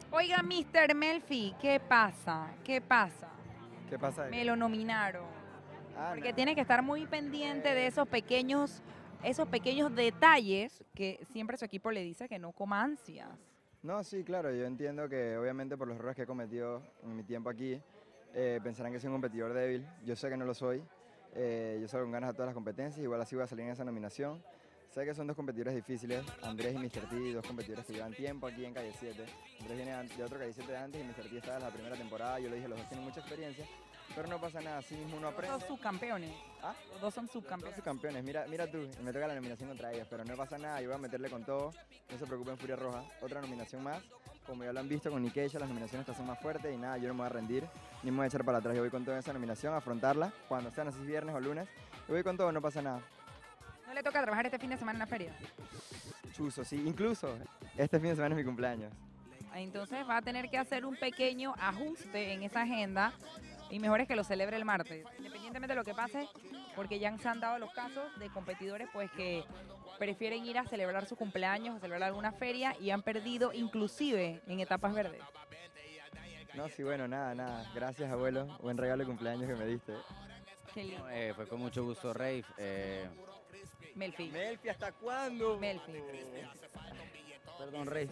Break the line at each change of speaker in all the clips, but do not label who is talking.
Oiga, Mr. Melfi, ¿qué pasa? ¿Qué pasa?
¿Qué pasa ahí?
Me lo nominaron.
Ah,
Porque
no.
tiene que estar muy pendiente de esos pequeños detalles que siempre su equipo le dice que no coma ansias.
No, sí, claro, yo entiendo que obviamente por los errores que he cometido en mi tiempo aquí, pensarán que soy un competidor débil. Yo sé que no lo soy. Yo salgo con ganas a todas las competencias, igual así voy a salir en esa nominación. Sé que son dos competidores difíciles, Andrés y Mr. T, dos competidores que llevan tiempo aquí en Calle 7. Andrés viene de otro Calle 7 de antes y Mr. T está en la primera temporada. Yo le dije, los dos tienen mucha experiencia, pero no pasa nada, así mismo uno
Los dos
aprende.
son subcampeones.
¿Ah?
Los dos son
Los dos
subcampeones.
son campeones, mira tú, me toca la nominación contra ellos, pero no pasa nada, yo voy a meterle con todo, no se preocupen Furia Roja, otra nominación más, como ya lo han visto con Nikeisha, las nominaciones estas son más fuertes y nada, yo no me voy a rendir, ni me voy a echar para atrás, yo voy con toda esa nominación, a afrontarla, cuando sea, no sé si viernes o lunes, yo voy con todo, no pasa nada.
¿No le toca trabajar este fin de semana en la feria?
Chuzo, sí, incluso este fin de semana es mi cumpleaños.
Entonces va a tener que hacer un pequeño ajuste en esa agenda y mejor es que lo celebre el martes, independientemente de lo que pase, porque ya se han dado los casos de competidores pues que prefieren ir a celebrar su cumpleaños, a celebrar alguna feria y han perdido inclusive en etapas verdes.
No, sí, bueno, nada, gracias abuelo, buen regalo de cumpleaños que me diste.
Qué lindo.
Fue con mucho gusto, Rafe.
Melfi.
Melfi, ¿hasta cuándo?
Melfi.
Perdón, Rafe.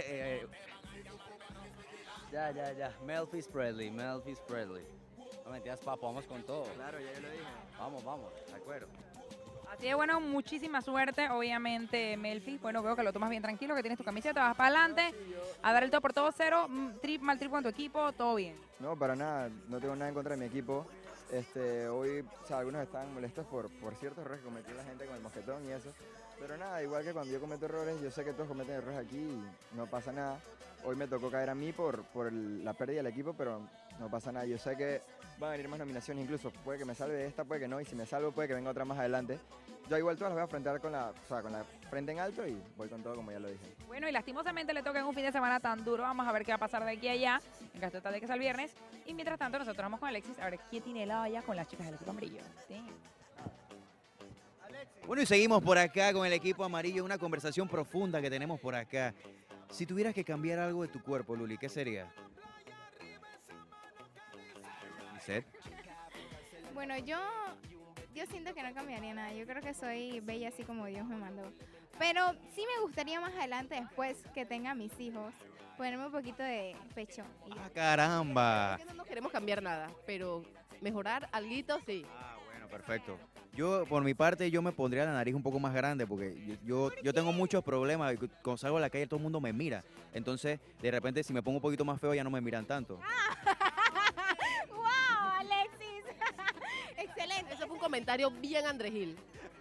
Ya. Melfis Presley. No mentiras, papo, vamos con todo.
Claro, ya yo lo dije.
Vamos, de acuerdo.
Así es, bueno, muchísima suerte, obviamente, Melfi. Bueno, veo que lo tomas bien tranquilo, que tienes tu camiseta, vas para adelante, a dar el todo por todo, cero, mal trip con tu equipo, todo bien.
No, para nada, no tengo nada en contra de mi equipo. Hoy, o sea, algunos estaban molestos por ciertos errores que cometió la gente con el mosquetón y eso. Pero nada, igual que cuando yo cometo errores, yo sé que todos cometen errores aquí y no pasa nada. Hoy me tocó caer a mí por la pérdida del equipo, pero no pasa nada. Yo sé que van a venir más nominaciones, incluso puede que me salve de esta, puede que no, y si me salvo puede que venga otra más adelante. Yo igual todas las voy a enfrentar con la frente en alto y voy con todo como ya lo dije.
Bueno, y lastimosamente le toca en un fin de semana tan duro. Vamos a ver qué va a pasar de aquí a allá, en caso tal de que sea el viernes. Y mientras tanto, nosotros vamos con Alexis a ver quién tiene la olla con las chicas del equipo amarillo. Sí.
Bueno, y seguimos por acá con el equipo amarillo, una conversación profunda que tenemos por acá. Si tuvieras que cambiar algo de tu cuerpo, Luli, ¿qué sería? ¿Lisette?
Bueno, yo siento que no cambiaría nada. Yo creo que soy bella así como Dios me mandó. Pero sí me gustaría más adelante, después que tenga mis hijos, ponerme un poquito de pecho. Y ya.
¡Ah, caramba!
Que no nos queremos cambiar nada, pero mejorar alguito sí.
Ah, bueno, perfecto. Yo, por mi parte, yo me pondría la nariz un poco más grande porque yo tengo muchos problemas. Cuando salgo a la calle todo el mundo me mira. Entonces, de repente, si me pongo un poquito más feo, ya no me miran tanto.
¡Wow, Alexis! Excelente.
Eso fue un comentario bien Andrés Gil.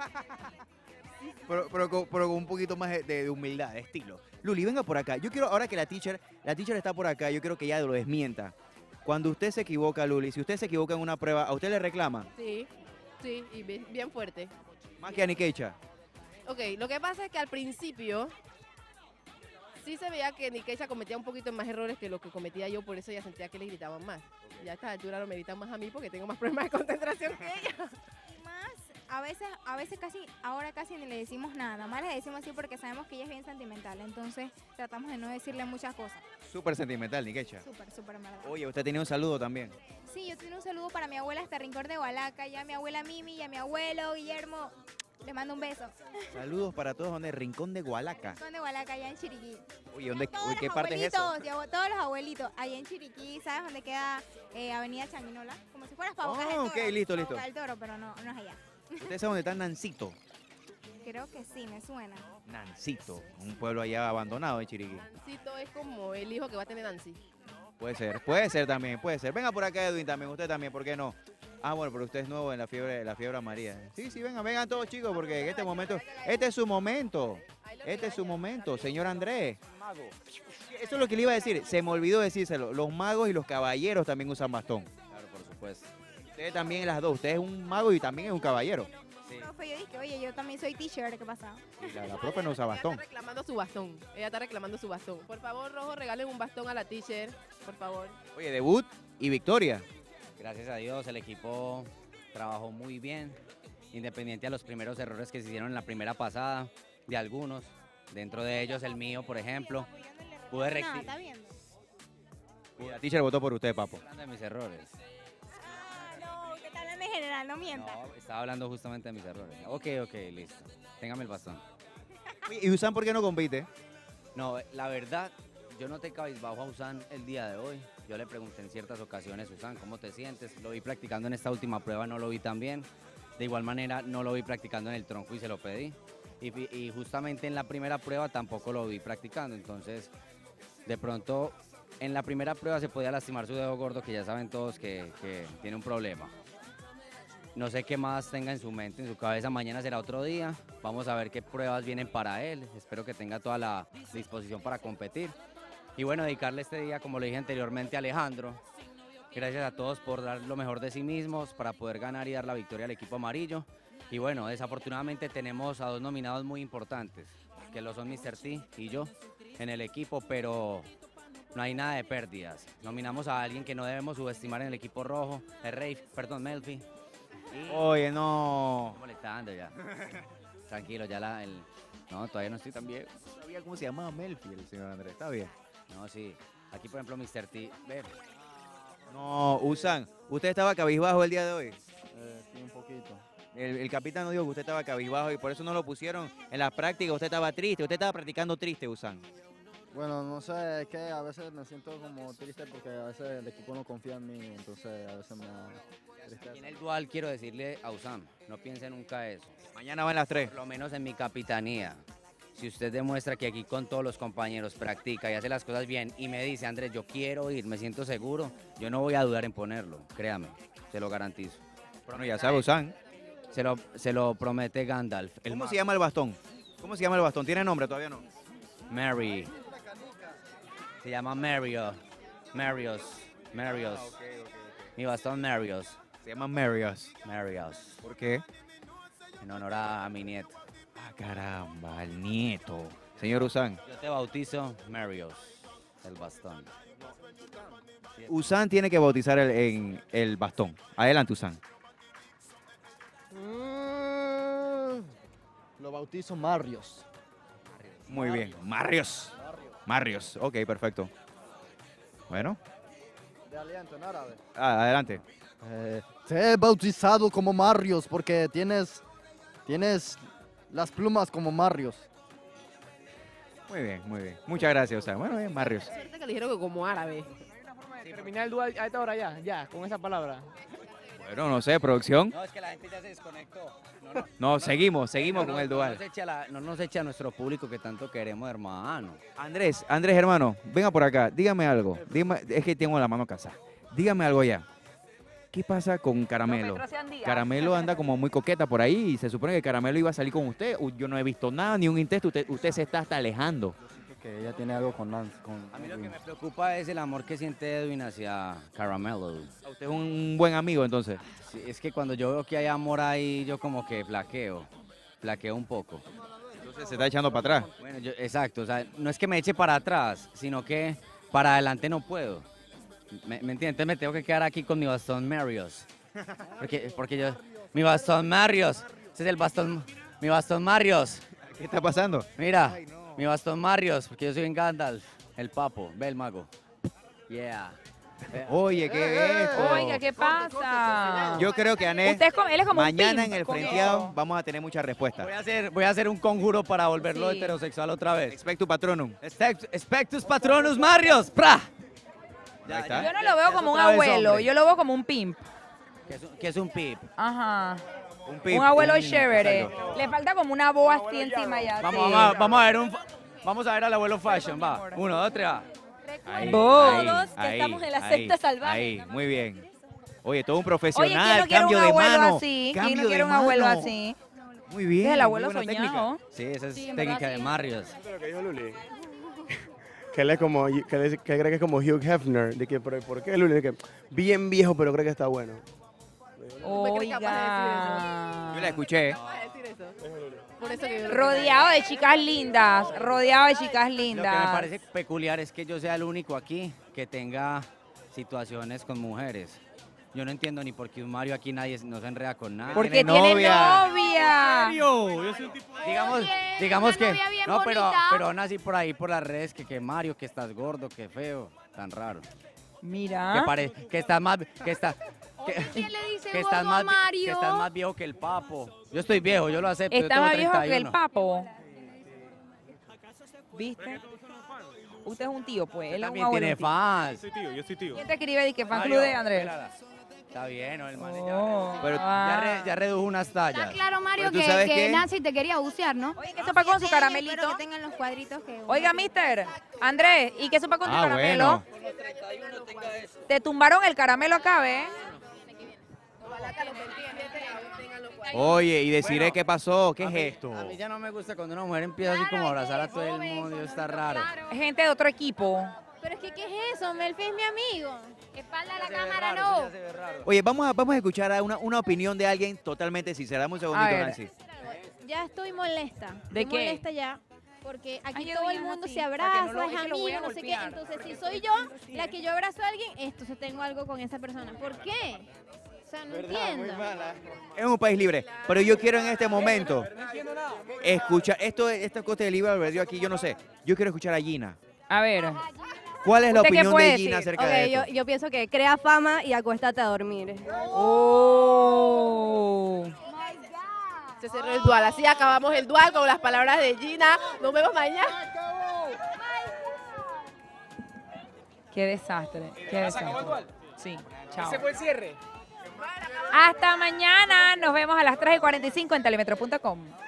Pero con un poquito más de humildad, de estilo. Luli, venga por acá. Yo quiero, ahora que la teacher está por acá, yo quiero que ella lo desmienta. Cuando usted se equivoca, Luli, si usted se equivoca en una prueba, ¿a usted le reclama?
Sí, y bien fuerte.
Más que a Nikeisha.
Ok, lo que pasa es que al principio sí se veía que Nikeisha cometía un poquito más errores que lo que cometía yo, por eso ella sentía que le gritaban más. Ya a esta altura no me gritan más a mí porque tengo más problemas de concentración que ella.
Más, a veces ahora casi ni le decimos nada. Más le decimos así porque sabemos que ella es bien sentimental. Entonces tratamos de no decirle muchas cosas.
Súper sentimental, Nikeisha.
Súper, en verdad.
Oye, usted tenía un saludo también.
Sí, yo tengo un saludo para mi abuela hasta Rincón de Hualaca, y a mi abuela Mimi y a mi abuelo Guillermo. Les mando un beso.
Saludos para todos donde Rincón de Hualaca.
Rincón de Hualaca, allá en Chiriquí.
Oye, ¿dónde,
Todos los
¿qué parte es eso?
abuelitos, todos los abuelitos, allá en Chiriquí, ¿sabes dónde queda Avenida Changuinola? Como si fueras para Bocas del
Oh,
Toro.
ok, listo.
Pa' Bocas del Toro, pero no es allá.
¿Ustedes saben dónde está Nancito?
Creo que sí, me suena.
Nancito, un pueblo allá abandonado en Chiriquí.
Nancito es como el hijo que va a tener Nancy.
Puede ser también, puede ser. Venga por acá, Edwin, también, usted también, ¿por qué no? Ah, bueno, pero usted es nuevo en la fiebre amarilla. Sí, vengan todos chicos, porque en este momento, este es su momento, señor Andrés. Eso es lo que le iba a decir, se me olvidó decírselo. Los magos y los caballeros también usan bastón.
Claro, por supuesto.
Usted también las dos, usted es un mago y también es un caballero.
Sí.
Profe, yo dije, oye, yo también soy teacher, ¿qué pasa?
Y la profe no usa bastón.
Ella está reclamando su bastón. Ella está reclamando su bastón. Por favor, Rojo, regalen un bastón a la teacher. Por favor.
Oye, debut y victoria.
Gracias a Dios, el equipo trabajó muy bien, independiente a los primeros errores que se hicieron en la primera pasada, de algunos. Dentro de ellos, el mío, por ejemplo. Pude
No,
rectificar.
está viendo.
Y la teacher votó por usted, papo.
Hablando de mis errores.
No, que tal en general, no mienta.
No, estaba hablando justamente de mis errores. Ok, listo. Téngame el bastón.
¿Y Usan por qué no compite?
No, la verdad, yo noté cabizbajo a Usan el día de hoy. Yo le pregunté en ciertas ocasiones, Usan, ¿cómo te sientes? Lo vi practicando en esta última prueba, no lo vi tan bien. De igual manera, no lo vi practicando en el tronco y se lo pedí. Y justamente en la primera prueba tampoco lo vi practicando. Entonces, de pronto, en la primera prueba se podía lastimar su dedo gordo, que ya saben todos que tiene un problema. No sé qué más tenga en su mente, en su cabeza. Mañana será otro día. Vamos a ver qué pruebas vienen para él. Espero que tenga toda la disposición para competir. Y bueno, dedicarle este día, como le dije anteriormente a Alejandro. Gracias a todos por dar lo mejor de sí mismos para poder ganar y dar la victoria al equipo amarillo. Y bueno, desafortunadamente tenemos a dos nominados muy importantes, que lo son Mr. T y yo en el equipo, pero no hay nada de pérdidas. Nominamos a alguien que no debemos subestimar en el equipo rojo, Melfi.
Oye, no.
Estoy molestando ya. Tranquilo, ya no, todavía no estoy tan bien.
No sabía cómo se llamaba Melfi, el señor Andrés. Está bien.
No, sí. Aquí, por ejemplo, Mr. T. Ve.
No, Usan, ¿usted estaba cabizbajo el día de hoy?
Sí, un poquito.
El capitán nos dijo que usted estaba cabizbajo y por eso no lo pusieron en las prácticas. Usted estaba triste, usted estaba practicando triste, Usan.
Bueno, no sé, es que a veces me siento como triste porque a veces el equipo no confía en mí, entonces a veces me da tristeza.
Y en el dual quiero decirle a Usam, no piense nunca eso.
Mañana van las 3.
Por lo menos en mi capitanía. Si usted demuestra que aquí con todos los compañeros practica y hace las cosas bien y me dice, Andrés, yo quiero ir, me siento seguro, yo no voy a dudar en ponerlo, créame, se lo garantizo.
Bueno, ya sabe, Usan.
Se lo promete Gandalf.
¿Cómo se llama el bastón? ¿Cómo se llama el bastón? ¿Tiene nombre? Todavía no.
Mary. Se llama Marios. Mi bastón Marios.
Se llama Marios.
Marios.
¿Por qué?
En honor a mi nieto.
Ah, caramba, el nieto. Señor Usan.
Yo te bautizo Marios, el bastón.
Usan tiene que bautizar el bastón. Adelante, Usan.
Lo bautizo Marios.
Muy bien. Marios. Ok, perfecto. Bueno,
De aliento en árabe.
adelante.
Te he bautizado como Marios porque tienes las plumas como Marios.
Muy bien. Muchas gracias, Usan. Bueno, bien, Marios.
Suerte que le dijeron que como árabe.
Terminar el dual a esta hora ya, con esa palabra.
Bueno, no sé, producción.
No, es que la gente ya se desconectó.
No, seguimos con el dual.
No nos eche a nuestro público que tanto queremos, hermano.
Andrés, hermano, venga por acá, dígame algo. Es que tengo la mano casada. Dígame algo ya. ¿Qué pasa con Caramelo? Caramelo anda como muy coqueta por ahí y se supone que Caramelo iba a salir con usted. Yo no he visto nada, ni un intento. Usted se está hasta alejando.
Que ella tiene algo con Nancy.
A mí lo que me preocupa es el amor que siente Edwin hacia Caramelo.
Usted es un buen amigo, entonces.
Sí, es que cuando yo veo que hay amor ahí, yo como que flaqueo un poco.
Entonces se está echando para atrás.
Bueno, exacto, o sea, no es que me eche para atrás, sino que para adelante no puedo. ¿Me entiendes? Entonces me tengo que quedar aquí con mi bastón Marios. Porque yo, mi bastón Marios, ese es el bastón, mi bastón Marios.
¿Qué está pasando?
Mira, mi bastón Marios, porque yo soy en Gandalf, el papo, ve el mago. Yeah.
Oye, ¿qué es esto?
Oiga, ¿qué pasa?
Yo creo que Anet,
Él es como un
mañana
pimp
en el
con
frenteado
eso.
vamos a tener muchas respuestas.
Voy a hacer un conjuro para volverlo
Sí.
heterosexual otra vez.
Expectu patronum.
Expectus patronus Marios, ¡pra!
Ahí está.
Yo no lo veo como un
otra vez
abuelo,
hombre.
yo lo veo como un pimp.
Que es un pip.
Ajá.
pimp,
Un abuelo
un-
chévere.
exacto.
Le falta como una boa así encima ya.
Vamos a ver al abuelo fashion, va. 1, 2, 3, va.
Ahí,
Todos
ahí,
estamos en la
ahí,
secta salvaje.
Ahí, muy bien. Oye, todo un
Oye,
profesional,
¿quién no quiere
cambio
un
de
abuelo
mano.
así? ¿Quién
Cambio
no quiere
de
un abuelo
mano.
así?
Muy bien.
Es el abuelo
muy buena técnica.
soñado.
Sí, esa es
Sí, en
técnica
verdad,
de
sí.
Marios.
Lo que dijo Luli. Que él es como, que cree que es como Hugh Hefner. De que, pero ¿por qué Luli? De que bien viejo, pero cree que está bueno.
me crees capaz
Yo la
Oiga.
escuché.
¿Vas a decir eso? Por eso que yo lo-
Rodeado de chicas lindas. Rodeado de chicas
Lo que me
lindas.
parece peculiar es que yo sea el único aquí que tenga situaciones con mujeres. Yo no entiendo ni por qué un Mario aquí nadie no se enreda con nadie.
Porque
tiene
tiene
novia.
novia.
Digamos que
novia bien
no, pero
bonita.
aún así por ahí por las redes que Mario, que estás gordo, que feo, tan raro.
Mira.
Que estás más...
¿Quién le dice
que
gordo
estás
a
más,
Mario?
que estás más viejo que el papo. Yo estoy viejo, yo lo acepto. yo
Está
tengo
más viejo que el
31.
papo. ¿Viste? Usted es un tío, pues.
Usted
Él es un
también
abuelo.
tiene
un tío.
fans.
Yo soy tío.
¿Quién te escribe de que fan
Mario,
club de Andrés?
pélala. Está bien, ¿no? El man
Oh,
pero ya redujo unas tallas.
Está claro, Mario,
Pero tú sabes
que
qué.
Nancy te quería bucear, ¿no?
Oye, ¿qué sopa con su caramelito?
Espero que tengan los cuadritos que...
Oiga, mister, Andrés, ¿y qué sopa con tu
Ah,
caramelo?
bueno.
Te tumbaron el caramelo acá, ¿ves?
Oye, y deciré qué pasó, qué
A
es
mí-
esto.
A mí ya no me gusta cuando una mujer empieza así como a abrazar a todo el mundo. Está raro.
Gente de otro equipo.
Pero es que, ¿qué es eso? Melfi es mi amigo. Espalda a la
Se ve
cámara,
raro,
no.
eso ya se ve raro.
Oye, vamos a escuchar a una opinión de alguien totalmente sincera. Dame un segundito,
ver.
Nancy.
Ya estoy molesta.
¿De
Estoy
qué?
molesta ya. Porque aquí
Ay,
todo el
Adriana,
mundo
sí,
se
para que
abraza,
no lo-
es
es que lo voy a
amigo, no sé qué.
golpear.
Entonces, si soy yo la que yo abrazo a alguien, entonces tengo algo con esa persona. ¿Por qué? O sea, no entiendo.
Es un país libre, pero yo quiero en este momento escuchar, esta cosa de libre albedrío aquí, yo no sé, yo quiero escuchar a Gina.
A ver.
¿Cuál es la
¿Usted qué
opinión
puede
de Gina
decir?
acerca de esto?
Yo pienso que crea fama y acuéstate a dormir.
Oh.
Se cerró el dual. Así acabamos el dual con las palabras de Gina. Nos vemos mañana.
Qué desastre. Qué desastre. Sí, chao.
¿Ese fue el cierre?
Hasta mañana. Nos vemos a las 3:45 en telemetro.com.